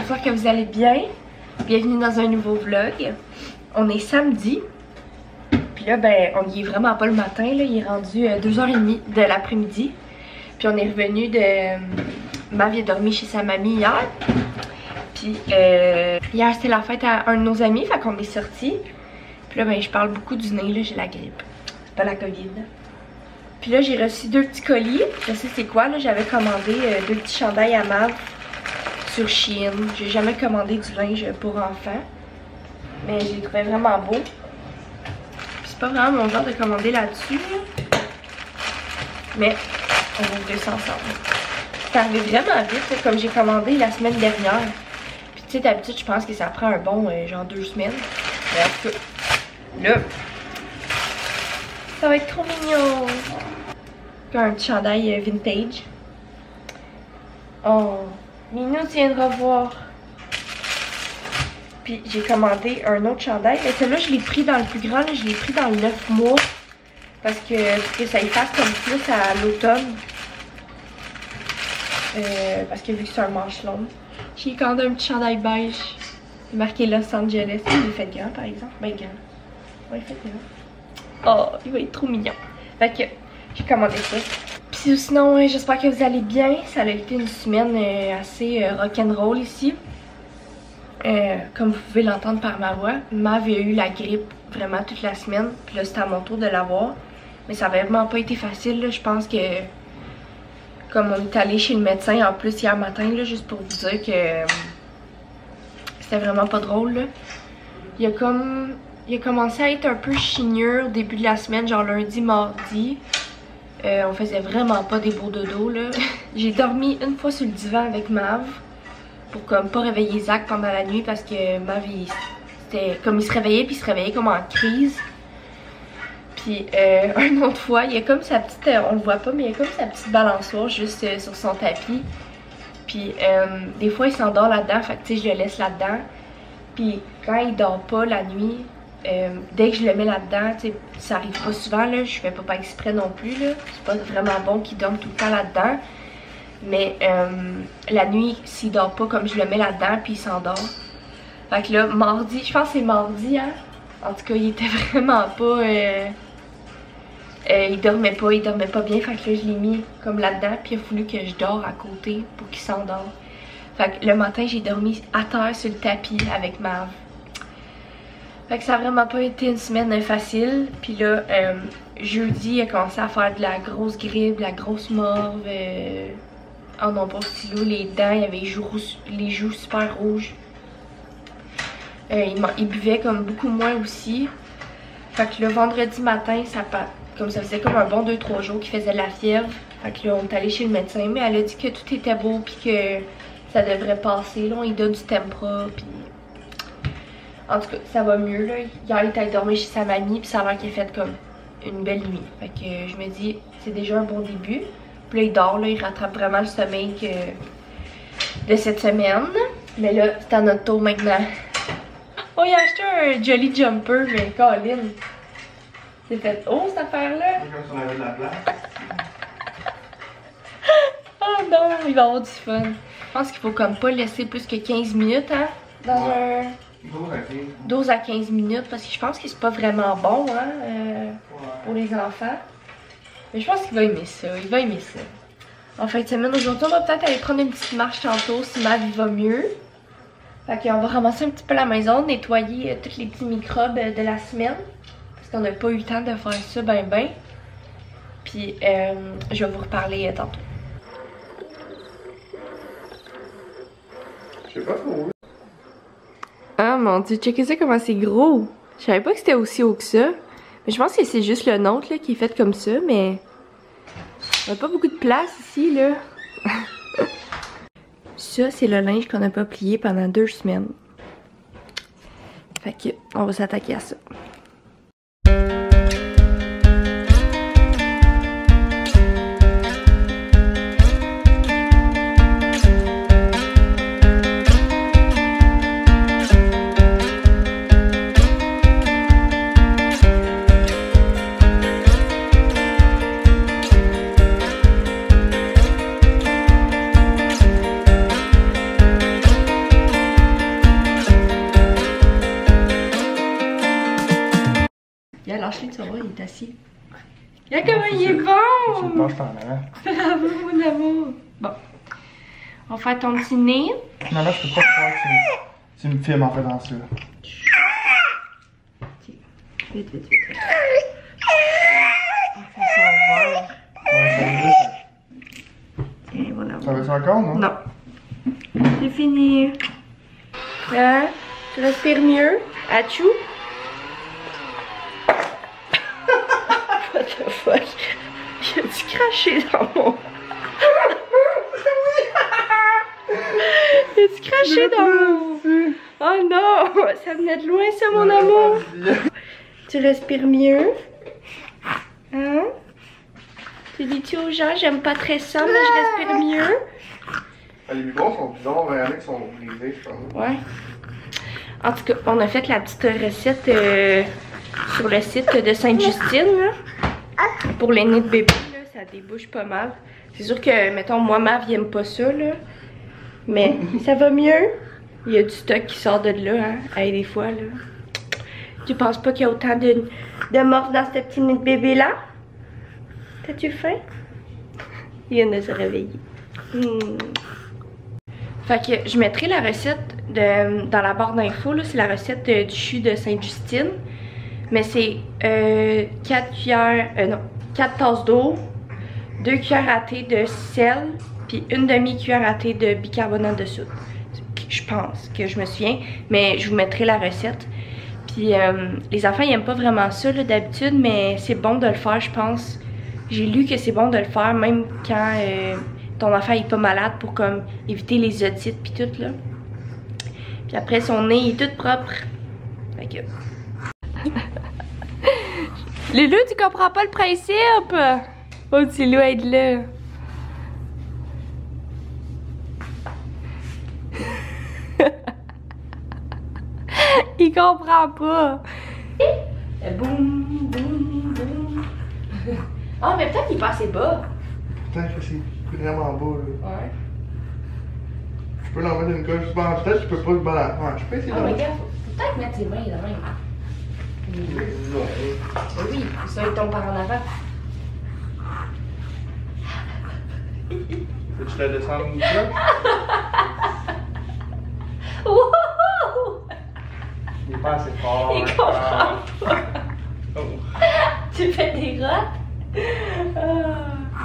j'espère que vous allez bien. Bienvenue dans un nouveau vlog. On est samedi. Puis là, ben, on y est vraiment pas le matin. Là. Il est rendu 2h30 de l'après-midi. Puis on est revenu de... Mav a dormi chez sa mamie hier. Puis hier, c'était la fête à un de nos amis. Fait qu'on est sortis. Puis là, ben, je parle beaucoup du nez. Là, j'ai la grippe. C'est pas la COVID. Puis là, j'ai reçu 2 petits colis. Je sais c'est quoi. Là, j'avais commandé 2 petits chandails à Mav sur Shein. J'ai jamais commandé du linge pour enfants. Mais je les trouvais vraiment beaux. Puis c'est pas vraiment mon genre de commander là-dessus. Mais on va ouvrir ça ensemble. C'est arrivé vraiment vite, là, comme j'ai commandé la semaine dernière. Puis tu sais, d'habitude, je pense que ça prend un bon genre 2 semaines. Mais en tout cas, là, ça va être trop mignon. Un petit chandail vintage. Oh, Minou viendra voir. Puis j'ai commandé un autre chandail. Mais celui-là, je l'ai pris dans le plus grand. Là, je l'ai pris dans le 9 mois. Parce que ça y fasse comme plus à l'automne. Parce que vu que c'est un manche long. J'ai commandé un petit chandail beige. C'est marqué Los Angeles. Il est fait grand par exemple. Ben grand. Ouais, il est fait grand. Oh, il va être trop mignon. Fait que j'ai commandé ça. Puis sinon, j'espère que vous allez bien. Ça a été une semaine assez rock'n'roll ici. Comme vous pouvez l'entendre par ma voix, Mav a eu la grippe vraiment toute la semaine. Puis là, c'était à mon tour de l'avoir. Mais ça n'a vraiment pas été facile. Là. Je pense que, comme on est allé chez le médecin en plus hier matin, là, juste pour vous dire que c'était vraiment pas drôle. Là. Il a commencé à être un peu chigneux au début de la semaine, genre lundi, mardi. On faisait vraiment pas des beaux dodos là. J'ai dormi une fois sur le divan avec Mav pour comme pas réveiller Zach pendant la nuit parce que Mav c'était comme il se réveillait puis il se réveillait comme en crise. Puis une autre fois, il y a comme sa petite, on le voit pas mais il y a comme sa petite balançoire juste sur son tapis. Puis des fois il s'endort là-dedans, fait que tu sais je le laisse là-dedans. Puis quand il dort pas la nuit, dès que je le mets là-dedans, ça arrive pas souvent, là, je fais pas exprès non plus, là. C'est pas vraiment bon qu'il dorme tout le temps là-dedans. Mais la nuit, s'il dort pas comme je le mets là-dedans, puis il s'endort. Fait que là, mardi, je pense que c'est mardi, hein. En tout cas, il était vraiment pas... il dormait pas bien. Fait que là, je l'ai mis comme là-dedans, puis il a fallu que je dors à côté pour qu'il s'endorme. Fait que le matin, j'ai dormi à terre sur le tapis avec Mav. Fait que ça a vraiment pas été une semaine facile. Puis là, jeudi, il a commencé à faire de la grosse grippe, de la grosse morve. Oh non, pas stylo, les dents, il avait les joues super rouges. Il buvait comme beaucoup moins aussi. Fait que le vendredi matin, ça faisait comme un bon 2-3 jours qu'il faisait de la fièvre. Fait que là, on est allé chez le médecin, mais elle a dit que tout était beau puis que ça devrait passer. Là, on lui donne du Tempra puis... En tout cas, ça va mieux là. Hier, il était allé dormir chez sa mamie, puis ça a l'air qu'il a fait comme une belle nuit. Fait que je me dis, c'est déjà un bon début. Puis là, il dort, là, il rattrape vraiment le sommeil de cette semaine. Mais là, c'est à notre tour maintenant. Oh, il a acheté un Jolly Jumper, mais Colin. C'est fait haut cette affaire-là. Comme si on avait de la place. Oh non, il va avoir du fun. Je pense qu'il faut comme pas laisser plus que 15 minutes, hein, dans un... 12 à 15 minutes parce que je pense que c'est pas vraiment bon hein, pour les enfants. Mais je pense qu'il va aimer ça, il va aimer ça. En fin de semaine aujourd'hui, on va peut-être aller prendre une petite marche tantôt si Mav va mieux. Fait qu'on va ramasser un petit peu la maison, nettoyer tous les petits microbes de la semaine. Parce qu'on n'a pas eu le temps de faire ça ben. Puis je vais vous reparler tantôt. Je sais pas trop. Ah mon dieu, checkez ça comment c'est gros. Je savais pas que c'était aussi haut que ça. Mais je pense que c'est juste le nôtre là, qui est fait comme ça, mais... On a pas beaucoup de place ici, là. Ça, c'est le linge qu'on n'a pas plié pendant 2 semaines. Fait que, on va s'attaquer à ça. Lâche-le, tu vas voir, il est assis. Regarde comment il est bon! Moi, je t'en ai. Bravo, mon amour! Bon. On va faire ton petit nez. Non, là, je peux pas croire que tu me filmes en faisant ça. Vite, vite, vite. On fait son verre. Ouais, Tiens, mon amour. ça va-tu encore, non? Non. C'est fini. Hein? Tu respires mieux? Achou? What the fuck? Il a-tu craché dans mon... Il a-tu craché dans mon... Oh non! Ça venait de loin ça, mon amour! Tu respires mieux? Hein? Tu dis-tu aux gens, j'aime pas très ça, mais je respire mieux? Les biberons sont bizarres, mais il y en a qui sont brisés, je pense. Ouais. En tout cas, on a fait la petite recette sur le site de Sainte-Justine, là. Pour les nids de bébé, là, ça débouche pas mal. C'est sûr que, mettons, moi, Mav, il aime pas ça, là. Mais ça va mieux. Il y a du stock qui sort de là, hein. Hey, des fois, là. Tu penses pas qu'il y a autant de morts dans ce petit nid de bébé-là? T'as-tu faim? Il vient de se réveiller. Fait que je mettrai la recette dans la barre d'infos. C'est la recette du jus de Sainte-Justine. Mais c'est 4 tasses d'eau, 2 cuillères à thé de sel, puis une demi-cuillère à thé de bicarbonate de soude. Je pense que je me souviens, mais je vous mettrai la recette. Puis les enfants ils aiment pas vraiment ça d'habitude, mais c'est bon de le faire, je pense. J'ai lu que c'est bon de le faire même quand ton enfant est pas malade pour comme éviter les otites puis tout là. Puis après son nez est tout propre. Fait que... Loulou, tu comprends pas le principe? Oh, petit loup, aide-le. Il comprend pas. Boum, boum, boum. Ah, mais peut-être qu'il passe bas. Putain, c'est vraiment beau, là. Ouais. Je peux l'en mettre une coche. Peut-être que je peux pas le balancer. Ouais, je peux essayer de Ah, mais le gars, faut peut-être mettre ses mains de même. Non. Oui, ça, il tombe par en avant. Peux-tu la descendre là? Wow! Il est pas assez fort. Il comprend pas. Oh. Tu fais des grottes? Ah.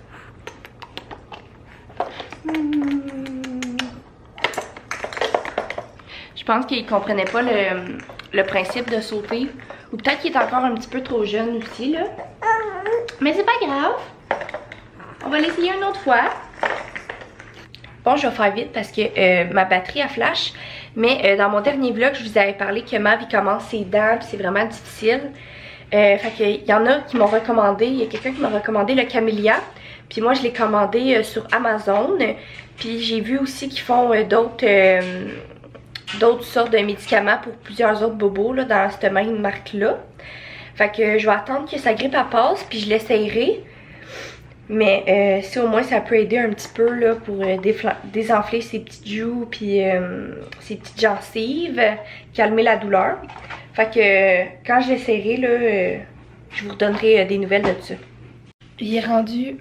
Je pense qu'il comprenait pas le principe de sauter. Ou peut-être qu'il est encore un petit peu trop jeune aussi, là. Mais c'est pas grave. On va l'essayer une autre fois. Bon, je vais faire vite parce que ma batterie a flash. Mais dans mon dernier vlog, je vous avais parlé que Mav, il commence ses dents, puis c'est vraiment difficile. Fait qu'il y en a qui m'ont recommandé, il y a quelqu'un qui m'a recommandé le Camellia. Puis moi, je l'ai commandé sur Amazon. Puis j'ai vu aussi qu'ils font d'autres sortes de médicaments pour plusieurs autres bobos là, dans cette même marque-là. Fait que je vais attendre que sa grippe passe, puis je l'essayerai. Mais si au moins ça peut aider un petit peu là, pour désenfler ses petites joues, puis ses petites gencives, calmer la douleur. Fait que quand je l'essayerai, là, je vous redonnerai des nouvelles de ça. Il est rendu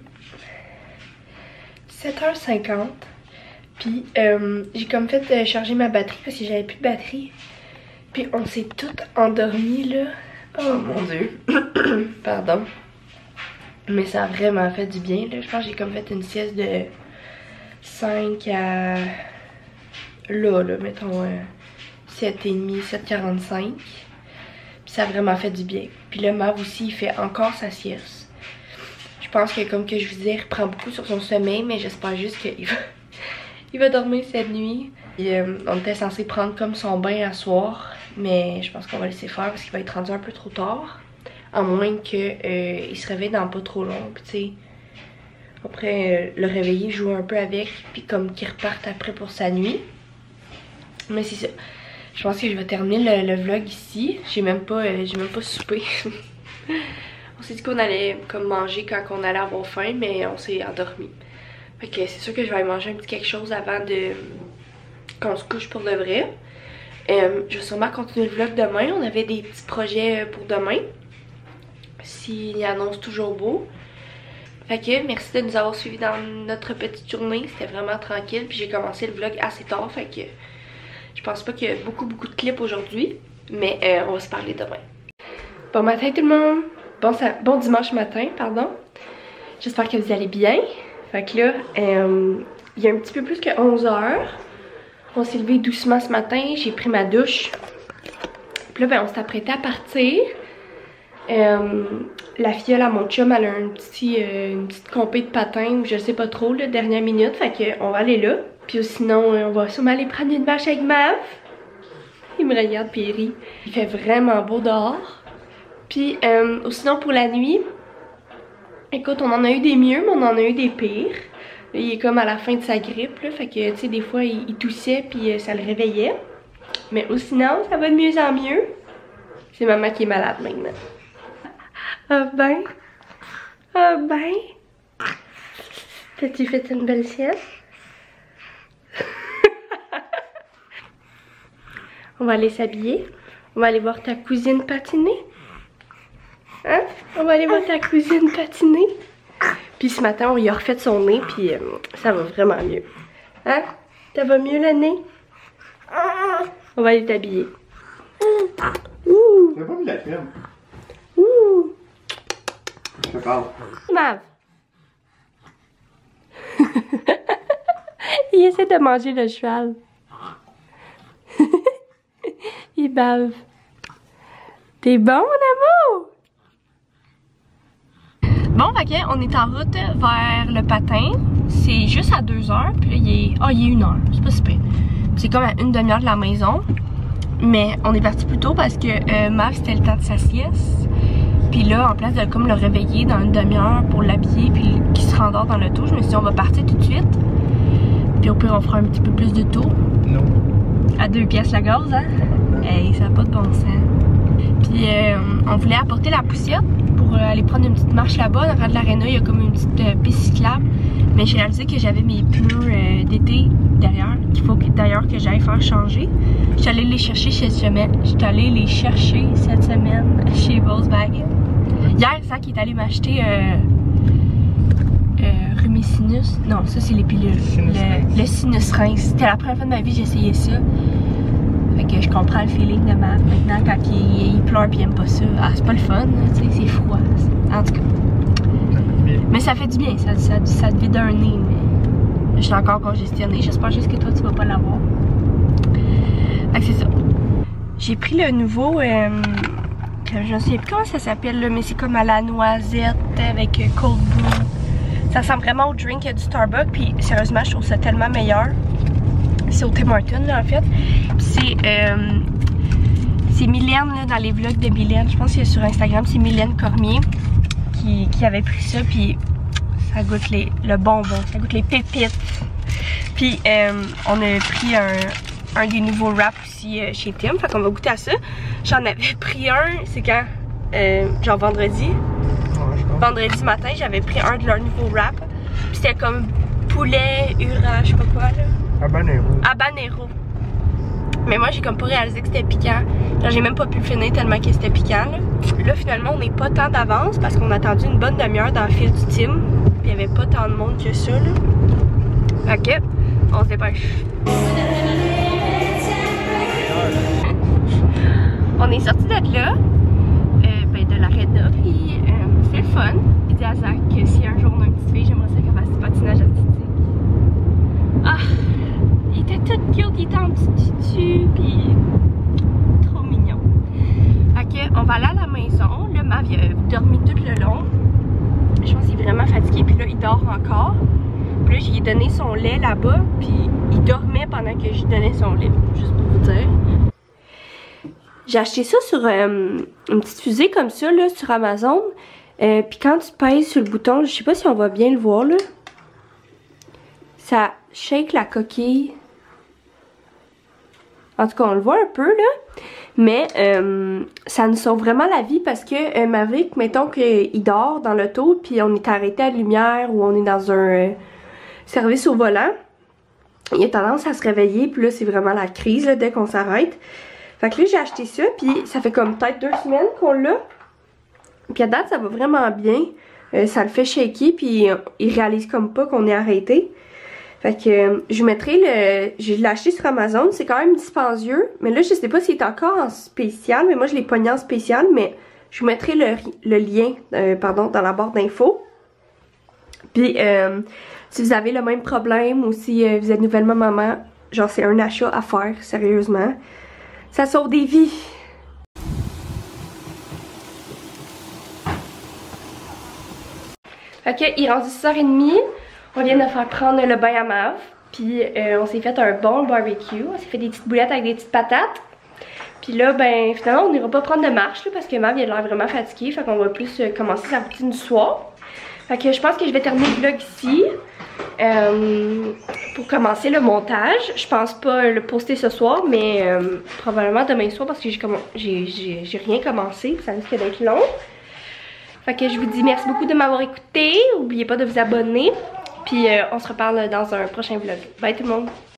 7h50. Puis j'ai comme fait charger ma batterie parce que j'avais plus de batterie. Puis on s'est toutes endormies là. Oh mon dieu. Pardon. Mais ça a vraiment fait du bien là. Je pense que j'ai comme fait une sieste de 5 à... Là, mettons 7h30, 7h45. Puis ça a vraiment fait du bien. Puis là, Mav aussi, il fait encore sa sieste. Je pense que comme que je vous disais, il reprend beaucoup sur son sommeil, mais j'espère juste qu'il va dormir cette nuit. Et, on était censé prendre comme son bain à soir, mais je pense qu'on va laisser faire parce qu'il va être rendu un peu trop tard. À moins qu'il se réveille dans pas trop long. Puis tu sais, après le réveiller, jouer un peu avec, puis comme qu'il reparte après pour sa nuit. Mais c'est ça. Je pense que je vais terminer le vlog ici. J'ai même pas soupé. On s'est dit qu'on allait comme manger quand on allait avoir faim, mais on s'est endormi. Fait que c'est sûr que je vais aller manger un petit quelque chose avant de qu'on se couche pour de vrai. Je vais sûrement continuer le vlog demain. On avait des petits projets pour demain. s'il annonce toujours beau. Fait que merci de nous avoir suivis dans notre petite journée. C'était vraiment tranquille. Puis j'ai commencé le vlog assez tard. Fait que je pense pas qu'il y a beaucoup de clips aujourd'hui. Mais on va se parler demain. Bon matin tout le monde. Bon dimanche matin, pardon. J'espère que vous allez bien. Fait que là, il y a un petit peu plus que 11 h. On s'est levé doucement ce matin. J'ai pris ma douche. Puis là, ben, on s'est apprêté à partir. La fiole à mon chum, elle a une petite compé de patin ou je sais pas trop, là, dernière minute. Fait qu'on va aller là. Puis sinon, on va sûrement aller prendre une marche avec Mav. Il me regarde puis il rit. Il fait vraiment beau dehors. Puis sinon pour la nuit, écoute, on en a eu des mieux, mais on en a eu des pires. Là, il est comme à la fin de sa grippe, là. Fait que, tu sais, des fois, il toussait puis ça le réveillait. Mais sinon, ça va de mieux en mieux. C'est maman qui est malade maintenant. Ah ben? Ah ben? T'as-tu fait une belle sieste? On va aller s'habiller. On va aller voir ta cousine patiner. Hein? On va aller voir ta cousine patiner. Puis ce matin, on lui a refait son nez, puis ça va vraiment mieux. Hein? Ça va mieux le nez? On va aller t'habiller. T'as pas mis la crème? Ouh! Je te parle. Mav! Il essaie de manger le cheval. Il bave. T'es bon, mon amour? Bon, fait que, on est en route vers le patin. C'est juste à 2 h. Puis là, il est 1 h. C'est pas super. C'est comme à une demi-heure de la maison. Mais on est parti plus tôt parce que Mav, c'était le temps de sa sieste. Puis là, en place de comme le réveiller dans une demi-heure pour l'habiller puis qu'il se rendort dans l'auto, je me suis dit on va partir tout de suite. Puis au pire, on fera un petit peu plus de tour. Non. À 2 piastres la gaz, hein? Hey, ça n'a pas de bon sens. Puis on voulait apporter la poussière pour aller prendre une petite marche là-bas. Dans de l'aréna, il y a comme une petite piste cyclable. Mais j'ai réalisé que j'avais mes pneus d'été derrière, qu'il faut d'ailleurs que j'aille faire changer. Je suis allée les chercher cette semaine. Je suis allée les chercher cette semaine chez Volkswagen. Hier, Zach est allé m'acheter Rumisinus. Non, ça c'est les pilules. Le Sinus Rince. C'était la première fois de ma vie que j'ai essayé ça. Fait que je comprends le feeling de Mav maintenant quand il pleure et il aime pas ça. Ah, c'est pas le fun, tu sais, c'est froid. En tout cas. Mais ça fait du bien, ça te vide un nez. Mais je suis encore congestionnée. J'espère juste que toi tu vas pas l'avoir. Fait que c'est ça. J'ai pris le nouveau. Je ne sais plus comment ça s'appelle, mais c'est comme à la noisette avec cold brew. Ça ressemble vraiment au drink du Starbucks. Puis sérieusement, je trouve ça tellement meilleur. C'est au Tim Hortons là en fait. C'est Mylène là, dans les vlogs de Mylène. Je pense que sur Instagram c'est Mylène Cormier qui avait pris ça. Puis ça goûte le bonbon, ça goûte les pépites. Puis on a pris un des nouveaux wraps aussi chez Tim. Fait qu'on va goûter à ça. J'en avais pris un, c'est quand? Genre vendredi. Vendredi matin, j'avais pris un de leurs nouveaux wraps. Puis c'était comme poulet, hura, je sais pas quoi là. Habanero. Habanero. Mais moi j'ai comme pas réalisé que c'était piquant. Genre j'ai même pas pu le finir tellement que c'était piquant là. Là finalement on n'est pas tant d'avance parce qu'on a attendu une bonne demi-heure dans le fil du Tim. Puis il y avait pas tant de monde que ça là. Ok, on se dépêche. On est sorti de là, de l'aréna, puis c'est le fun. Il dit à Zach que si un jour on a une petite fille, j'aimerais ça qu'elle fasse du patinage artistique. Ah, il était tout cute, il était en petit tutu, puis trop mignon. Ok, on va aller à la maison. Là, Mav, il a dormi tout le long. Je pense qu'il est vraiment fatigué, puis là, il dort encore. Puis là, j'ai donné son lait là-bas, puis il dormait pendant que je donnais son lait, juste pour vous dire. J'ai acheté ça sur une petite fusée comme ça, là, sur Amazon. Puis quand tu pèses sur le bouton, je sais pas si on va bien le voir, là. Ça shake la coquille. En tout cas, on le voit un peu, là. Mais ça nous sauve vraiment la vie parce que Maverick, mettons qu'il dort dans l'auto, puis on est arrêté à la lumière ou on est dans un service au volant. Il a tendance à se réveiller, puis là, c'est vraiment la crise, là, dès qu'on s'arrête. Fait que là, j'ai acheté ça, puis ça fait comme peut-être 2 semaines qu'on l'a. Puis à date, ça va vraiment bien. Ça le fait shaky, puis il réalise comme pas qu'on est arrêté. Fait que je vous mettrai je l'ai acheté sur Amazon, c'est quand même dispendieux. Mais là, je sais pas s'il est encore en spécial, mais moi je l'ai pogné en spécial. Mais je vous mettrai le lien dans la barre d'infos. Puis si vous avez le même problème ou si vous êtes nouvellement maman, genre c'est un achat à faire, sérieusement. Ça sauve des vies. Fait que il est rendu 6h30. On vient de faire prendre le bain à Mav. Puis on s'est fait un bon barbecue. On s'est fait des petites boulettes avec des petites patates. Puis là, ben finalement, on n'ira pas prendre de marche là, parce que Mav il a l'air vraiment fatigué. Fait qu'on va plus commencer sa routine du soir. Fait que je pense que je vais terminer le vlog ici. Pour commencer le montage. Je pense pas le poster ce soir, mais probablement demain soir parce que j'ai rien commencé. Ça risque d'être long. Fait que je vous dis merci beaucoup de m'avoir écouté. N'oubliez pas de vous abonner. Puis on se reparle dans un prochain vlog. Bye tout le monde!